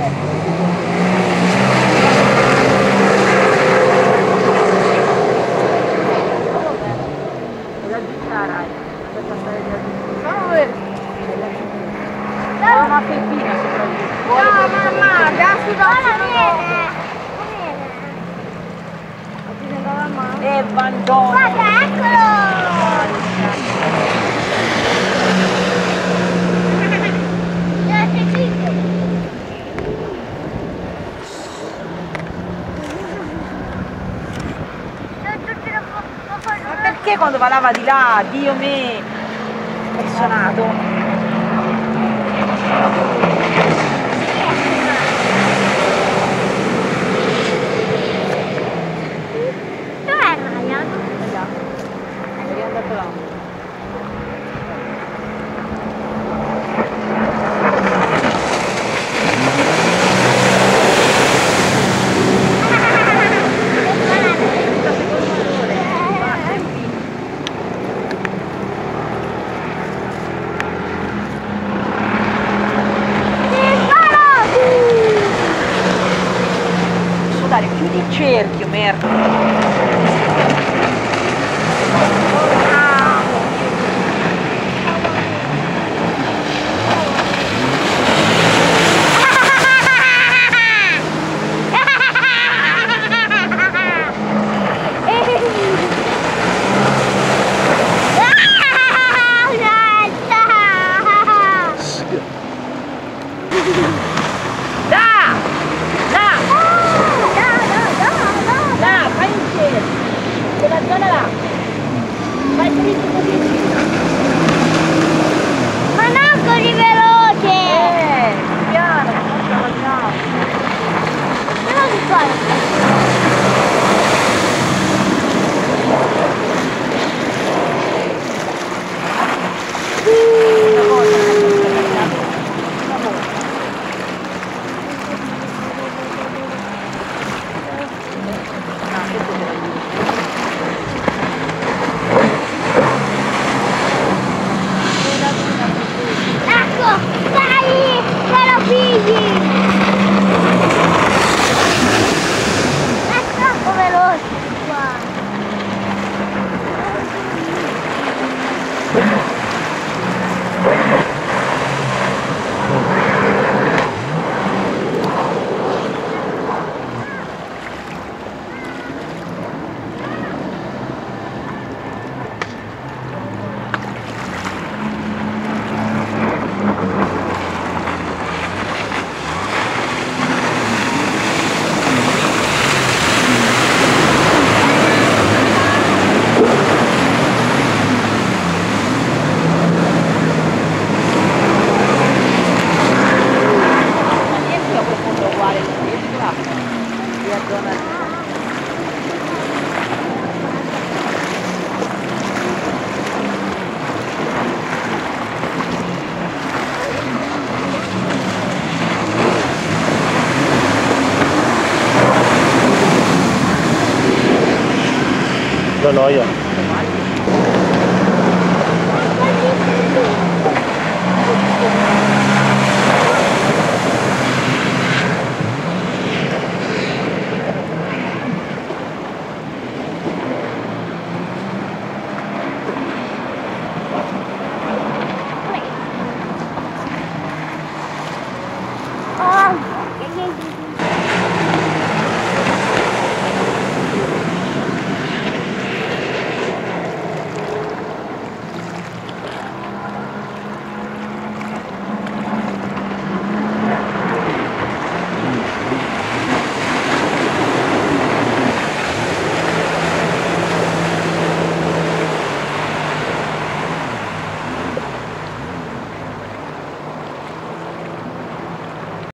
Una femmina soprattutto. No mamma, adesso viene. Buongiorno. Guarda, eccolo! Ma perché quando parlava di là, Dio me, è suonato? Dov'è Ryan? È andato là. Dai, chiudi il cerchio, merda. Quella zona là, vai dritto così. Ma non così veloce! Piano, non sbagliamo. Però di qua. Ecco, dai, te lo pigli! È troppo veloce qua. La noia. Oh, che